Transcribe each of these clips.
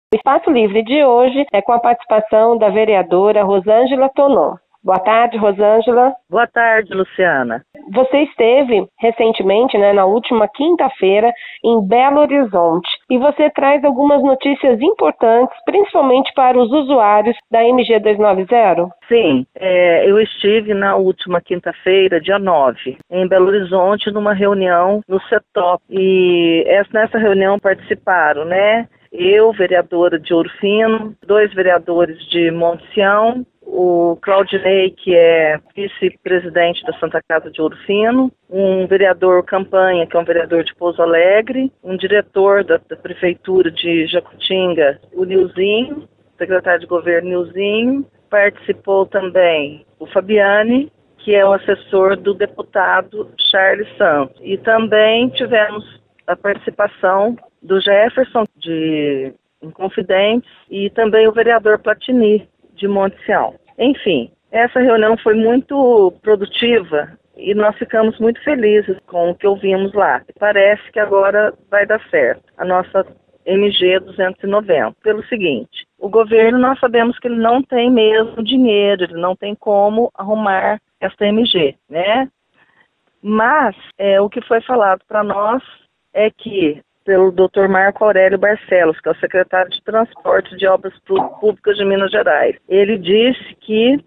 O Espaço Livre de hoje é com a participação da vereadora Rosângela Tonon. Boa tarde, Rosângela. Boa tarde, Luciana. Você esteve recentemente, na última quinta-feira, em Belo Horizonte, e você traz algumas notícias importantes, principalmente para os usuários da MG 290? Sim, eu estive na última quinta-feira, dia 9, em Belo Horizonte, numa reunião no CETOP, e nessa reunião participaram, eu, vereadora de Ouro Fino, 2 vereadores de Monte Sião, o Claudinei, que é vice-presidente da Santa Casa de Ouro Fino, um vereador campanha, que é um vereador de Pouso Alegre, um diretor da Prefeitura de Jacutinga, o Nilzinho, secretário de governo Nilzinho, participou também o Fabiane, que é o assessor do deputado Charles Santos, e também tivemos a participação do Jefferson, de Inconfidentes, e também o vereador Platini, de Monte Sião. Enfim, essa reunião foi muito produtiva e nós ficamos muito felizes com o que ouvimos lá. Parece que agora vai dar certo a nossa MG 290. Pelo seguinte, o governo, nós sabemos que ele não tem mesmo dinheiro, ele não tem como arrumar essa MG, Mas o que foi falado para nós é que pelo Dr. Marco Aurélio Barcelos, que é o secretário de Transporte de Obras Públicas de Minas Gerais. Ele disse que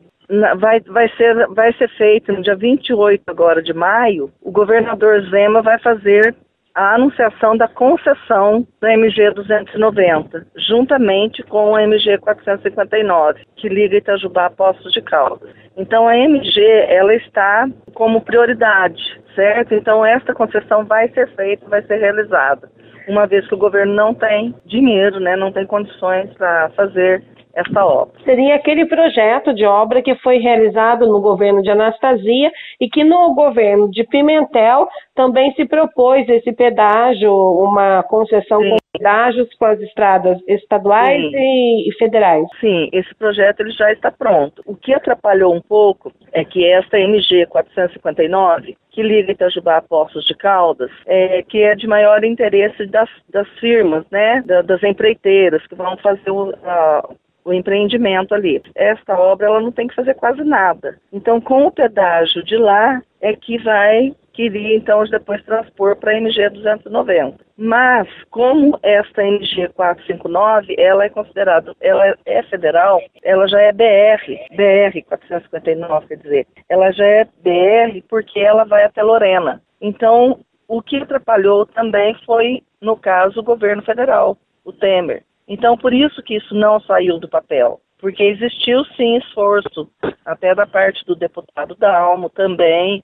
vai ser feito no dia 28 agora de maio, o governador Zema vai fazer a anunciação da concessão da MG 290, juntamente com a MG 459, que liga Itajubá a Poços de Caldas. Então a MG, ela está como prioridade, certo? Então esta concessão vai ser feita, vai ser realizada, uma vez que o governo não tem dinheiro, não tem condições para fazer essa obra. Seria aquele projeto de obra que foi realizado no governo de Anastasia e que no governo de Pimentel também se propôs esse pedágio, uma concessão com pedágios com as estradas estaduais e federais. Sim, esse projeto ele já está pronto. O que atrapalhou um pouco é que esta MG 459, que liga Itajubá a Poços de Caldas, que é de maior interesse das firmas, das empreiteiras que vão fazer o empreendimento ali. Esta obra ela não tem que fazer quase nada. Então, com o pedágio de lá, é que queria então depois transpor para a MG 290. Mas, como esta MG 459, ela é considerada, ela é federal, ela já é BR 459, quer dizer, ela já é BR porque ela vai até Lorena. Então, o que atrapalhou também foi, no caso, o governo federal, o Temer. Então, por isso que isso não saiu do papel, porque existiu sim esforço, até da parte do deputado Dalmo também,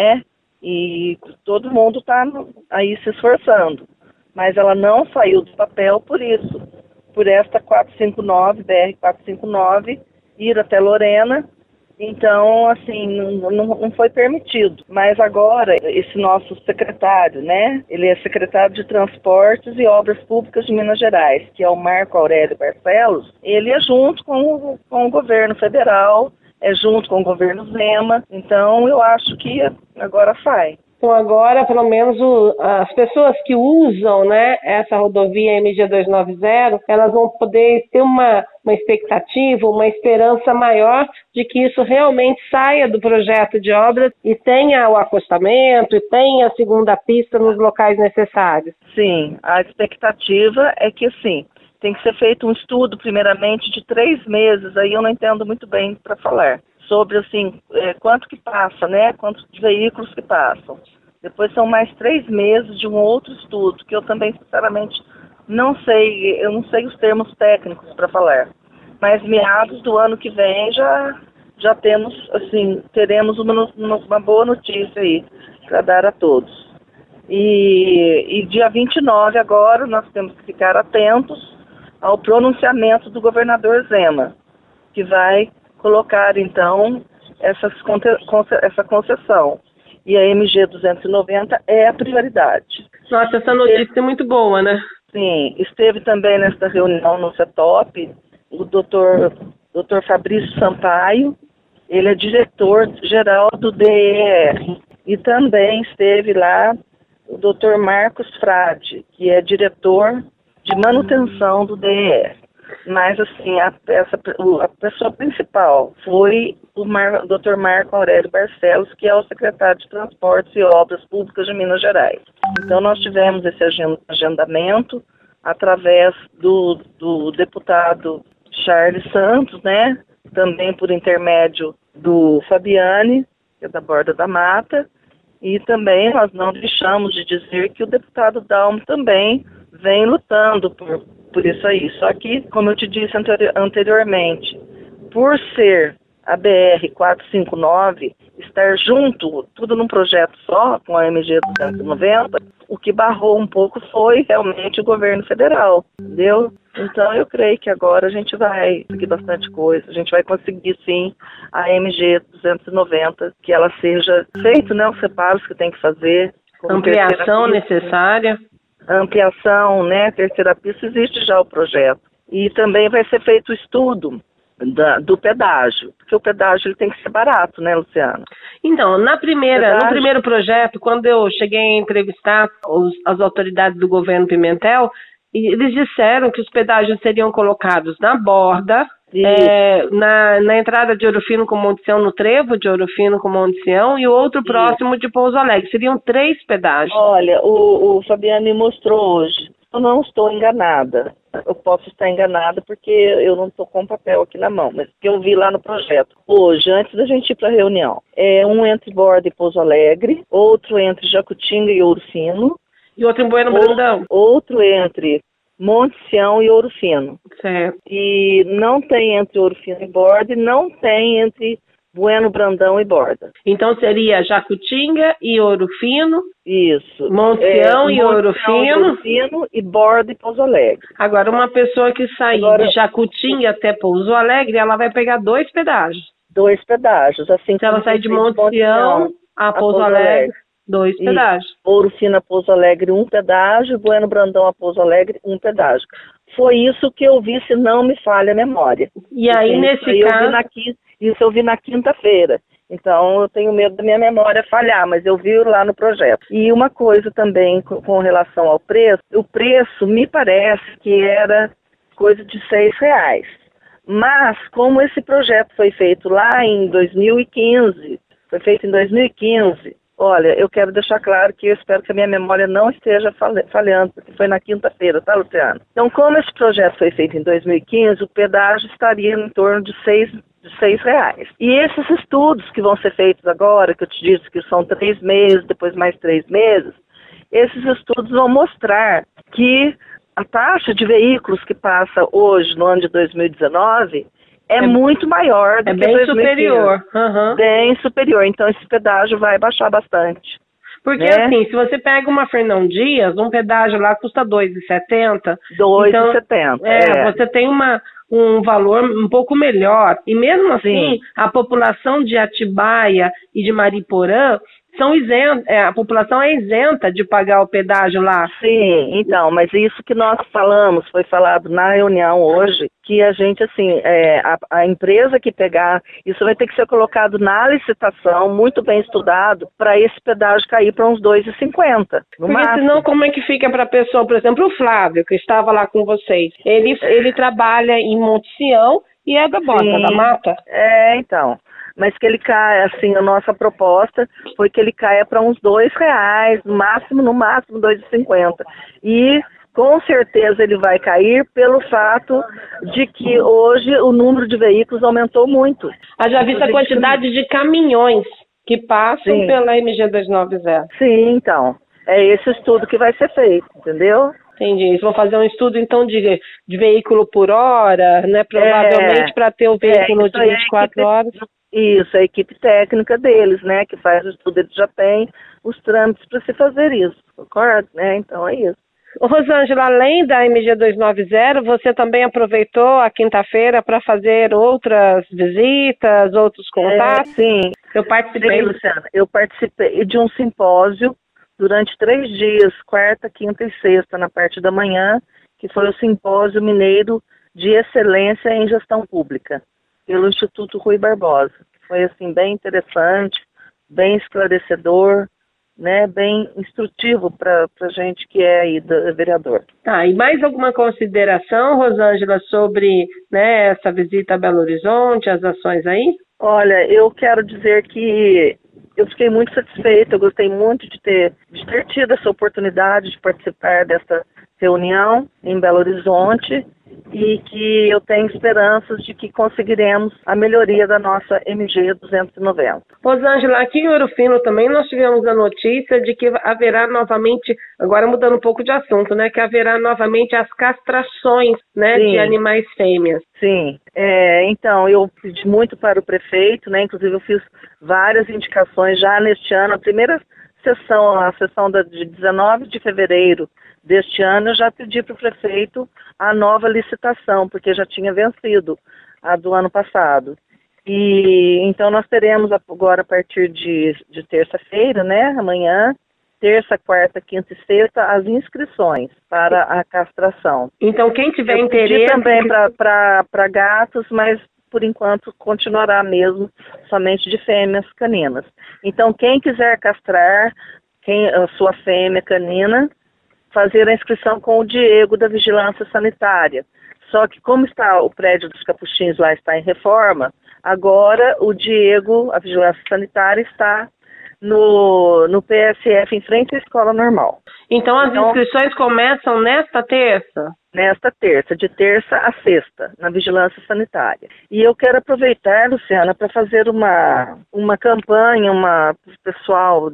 e todo mundo está aí se esforçando, mas ela não saiu do papel por isso, por esta 459, BR 459, ir até Lorena. Então, assim, não foi permitido. Mas agora, esse nosso secretário, ele é secretário de Transportes e Obras Públicas de Minas Gerais, que é o Marco Aurélio Barcelos, ele é junto com o governo federal, é junto com o governo Zema. Então, eu acho que agora sai. Então agora, pelo menos, as pessoas que usam essa rodovia MG 290, elas vão poder ter uma expectativa, uma esperança maior de que isso realmente saia do projeto de obras e tenha o acostamento e tenha a segunda pista nos locais necessários. Sim, a expectativa é que sim. Tem que ser feito um estudo, primeiramente, de 3 meses, aí eu não entendo muito bem para falar, sobre, assim, quanto que passa, quantos veículos que passam. Depois são mais 3 meses de um outro estudo, que eu também, sinceramente, não sei, eu não sei os termos técnicos para falar. Mas meados do ano que vem já temos, assim, teremos uma boa notícia aí para dar a todos. E dia 29 agora, nós temos que ficar atentos ao pronunciamento do governador Zema, que vai colocar, então, essa concessão. E a MG 290 é a prioridade. Nossa, essa notícia é muito boa, Sim, esteve também nesta reunião no CETOP o Dr. Fabrício Sampaio, ele é diretor-geral do DER. E também esteve lá o Dr. Marcos Frade, que é diretor de manutenção do DES. Mas, assim, a pessoa principal foi o Dr. Marco Aurélio Barcelos, que é o secretário de Transportes e Obras Públicas de Minas Gerais. Então, nós tivemos esse agendamento através do deputado Charles Santos, né? Também por intermédio do Fabiane, que é da Borda da Mata, e também nós não deixamos de dizer que o deputado Dalmo também vem lutando por isso aí. Só que, como eu te disse anteriormente, por ser a BR-459 estar junto, tudo num projeto só, com a MG 290, o que barrou um pouco foi realmente o governo federal, entendeu? Então eu creio que agora a gente vai conseguir bastante coisa, a gente vai conseguir sim a MG 290, que ela seja feito, né, os reparos que tem que fazer. Ampliação necessária. A ampliação, né, terceira pista, existe já o projeto. E também vai ser feito o estudo do pedágio, porque o pedágio ele tem que ser barato, né, Luciana? Então, no primeiro projeto, quando eu cheguei a entrevistar as autoridades do governo Pimentel, eles disseram que os pedágios seriam colocados na borda, na entrada de Ouro Fino com Monte Sião, no trevo de Ouro Fino com Monte Sião, e o outro próximo de Pouso Alegre. Seriam 3 pedágios. Olha, o Fabiano me mostrou hoje. Eu não estou enganada. Eu posso estar enganada porque eu não estou com o papel aqui na mão, mas que eu vi lá no projeto. Hoje, antes da gente ir para a reunião, um entre Borda e Pouso Alegre, outro entre Jacutinga e Ouro Fino. E outro em Bueno Brandão. Outro entre Monte Sião e Ouro Fino. Certo. E não tem entre Ouro Fino e Borda, e não tem entre Bueno Brandão e Borda. Então seria Jacutinga e Ouro Fino. Isso. Monte Sião e Ouro Fino. E Borda e Pouso Alegre. Agora, uma pessoa que sair de Jacutinga até Pouso Alegre, ela vai pegar 2 pedágios. 2 pedágios. Assim, se ela sair de Monte Sião a Pouso Alegre, 2 pedágios. Ouro Fino a Pouso Alegre, 1 pedágio. Bueno Brandão a Pouso Alegre, 1 pedágio. Foi isso que eu vi, se não me falha a memória. E aí, nesse caso... Isso eu vi na quinta-feira. Então, eu tenho medo da minha memória falhar, mas eu vi lá no projeto. E uma coisa também com relação ao preço, o preço me parece que era coisa de R$6. Mas, como esse projeto foi feito lá em 2015, olha, eu quero deixar claro que eu espero que a minha memória não esteja falhando, porque foi na quinta-feira, tá, Luciano? Então, como esse projeto foi feito em 2015, o pedágio estaria em torno de R$6. E esses estudos que vão ser feitos agora, que eu te disse que são 3 meses, depois mais 3 meses, esses estudos vão mostrar que a taxa de veículos que passa hoje, no ano de 2019, é muito maior do que 2015. Superior. Uhum. Bem superior. Então, esse pedágio vai baixar bastante. Porque, assim, se você pega uma Fernão Dias, um pedágio lá custa R$2,70. R$2,70. Então, você tem um valor um pouco melhor. E mesmo assim, a população de Atibaia e de Mariporã são isentas, a população é isenta de pagar o pedágio lá. Sim, então, mas isso que nós falamos, foi falado na reunião hoje, que a gente, assim, a empresa que pegar, isso vai ter que ser colocado na licitação, muito bem estudado, para esse pedágio cair para uns R$2,50. Porque senão, como é que fica para a pessoa, por exemplo, o Flávio, que estava lá com vocês, ele trabalha em Monte Sião e é da Borda da Mata? Então... Mas que ele caia, assim, a nossa proposta foi que ele caia para uns R$2, no máximo R$2,50. E com certeza ele vai cair pelo fato de que hoje o número de veículos aumentou muito. Haja vista a quantidade de caminhões que passam pela MG 290. Sim, então. É esse estudo que vai ser feito, entendeu? Entendi. Eles vão fazer um estudo, então, de veículo por hora, né? Provavelmente para ter o veículo de 24 horas. Isso, a equipe técnica deles, né, que faz o estudo, eles já têm os trâmites para se fazer isso, concorda? Né? Então é isso. Rosângela, além da MG 290, você também aproveitou a quinta-feira para fazer outras visitas, outros contatos? Sim. Sim, Luciana, eu participei de um simpósio durante 3 dias, quarta, quinta e sexta, na parte da manhã, que foi o Simpósio Mineiro de Excelência em Gestão Pública, pelo Instituto Rui Barbosa. Foi, assim, bem interessante, bem esclarecedor, né, bem instrutivo para a gente que é aí vereador. Tá, e mais alguma consideração, Rosângela, sobre, né, essa visita a Belo Horizonte, as ações aí? Olha, eu quero dizer que eu fiquei muito satisfeita, eu gostei muito de ter tido essa oportunidade de participar dessa reunião em Belo Horizonte e que eu tenho esperanças de que conseguiremos a melhoria da nossa MG 290. Rosângela, aqui em Ouro Fino também nós tivemos a notícia de que haverá novamente, agora mudando um pouco de assunto, né, que haverá novamente as castrações, né, de animais fêmeas. Sim, então eu pedi muito para o prefeito, né, inclusive eu fiz várias indicações já neste ano, a primeira sessão, a sessão de 19 de fevereiro deste ano, eu já pedi para o prefeito a nova licitação, porque já tinha vencido a do ano passado. E então nós teremos agora a partir de terça-feira, né, amanhã, terça, quarta, quinta e sexta, as inscrições para a castração. Então quem tiver interesse... Eu pedi também para gatos, mas por enquanto continuará mesmo somente de fêmeas caninas. Então quem quiser castrar a sua fêmea canina, fazer a inscrição com o Diego da Vigilância Sanitária. Só que como está o prédio dos Capuchinhos lá está em reforma, agora o Diego, a Vigilância Sanitária, está no PSF em frente à escola normal. Então as inscrições começam nesta terça? Nesta terça, de terça a sexta, na Vigilância Sanitária. E eu quero aproveitar, Luciana, para fazer uma campanha, para o pessoal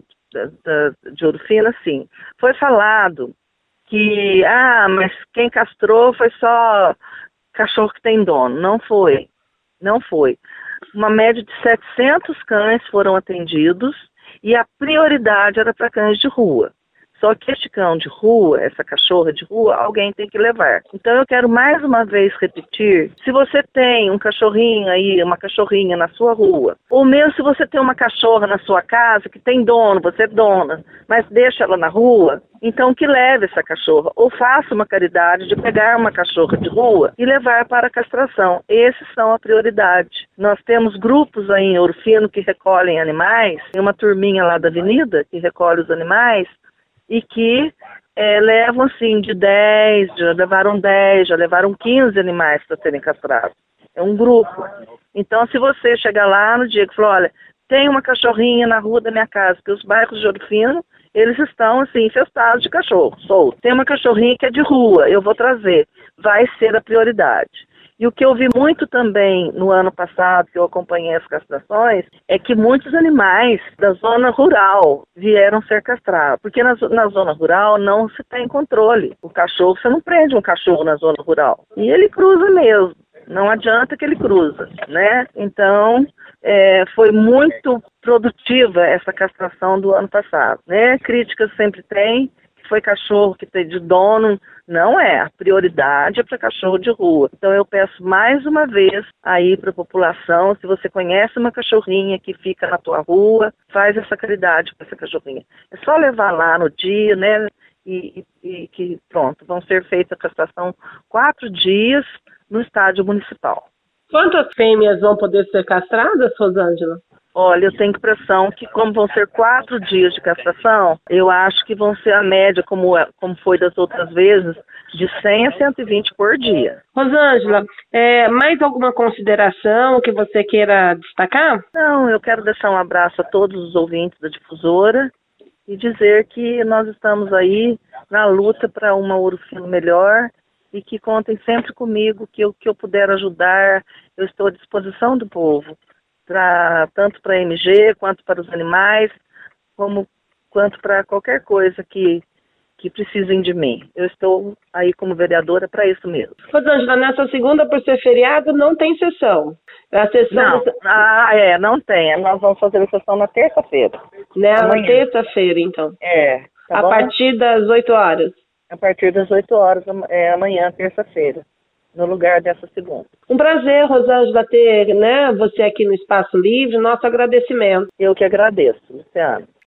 de Ouro Fino, assim. Foi falado que, mas quem castrou foi só cachorro que tem dono. Não foi. Não foi. Uma média de 700 cães foram atendidos e a prioridade era para cães de rua. Só que este cão de rua, essa cachorra de rua, alguém tem que levar. Então eu quero mais uma vez repetir, se você tem um cachorrinho aí, uma cachorrinha na sua rua, ou mesmo se você tem uma cachorra na sua casa que tem dono, você é dona, mas deixa ela na rua, então que leve essa cachorra, ou faça uma caridade de pegar uma cachorra de rua e levar para a castração. Esses são a prioridade. Nós temos grupos aí em Ouro Fino que recolhem animais, tem uma turminha lá da avenida que recolhe os animais, e que levam assim de 10, já levaram 10, já levaram 15 animais para serem castrados. É um grupo. Então, se você chegar lá no dia que falou, olha, tem uma cachorrinha na rua da minha casa, porque os bairros de Ouro Fino, eles estão assim, infestados de cachorro, solto. Tem uma cachorrinha que é de rua, eu vou trazer. Vai ser a prioridade. E o que eu vi muito também no ano passado, que eu acompanhei as castrações, é que muitos animais da zona rural vieram ser castrados. Porque na zona rural não se tem controle. O cachorro, você não prende um cachorro na zona rural. E ele cruza mesmo. Não adianta que ele cruza, né? Então, foi muito produtiva essa castração do ano passado, né? Críticas sempre tem, que foi cachorro que tem de dono. Não é, a prioridade é para cachorro de rua. Então eu peço mais uma vez aí para a população, se você conhece uma cachorrinha que fica na tua rua, faz essa caridade para essa cachorrinha. É só levar lá no dia, né, e que pronto, vão ser feitas a castração 4 dias no estádio municipal. Quantas fêmeas vão poder ser castradas, Rosângela? Olha, eu tenho impressão que como vão ser 4 dias de castração, eu acho que vão ser a média, como foi das outras vezes, de 100 a 120 por dia. Rosângela, mais alguma consideração que você queira destacar? Não, eu quero deixar um abraço a todos os ouvintes da Difusora e dizer que nós estamos aí na luta para uma Ouro Fino melhor e que contem sempre comigo, que eu puder ajudar, eu estou à disposição do povo. Tanto para a MG, quanto para os animais, quanto para qualquer coisa que precisem de mim. Eu estou aí como vereadora para isso mesmo. Rosângela, nessa segunda, por ser feriado, não tem sessão. A sessão... Não tem. Nós vamos fazer a sessão na terça-feira. Na terça-feira, então. Tá a bom? partir das 8 horas. A partir das 8 horas, amanhã, terça-feira. No lugar dessa segunda. Um prazer, Rosângela, ter você aqui no Espaço Livre. Nosso agradecimento. Eu que agradeço, Luciana.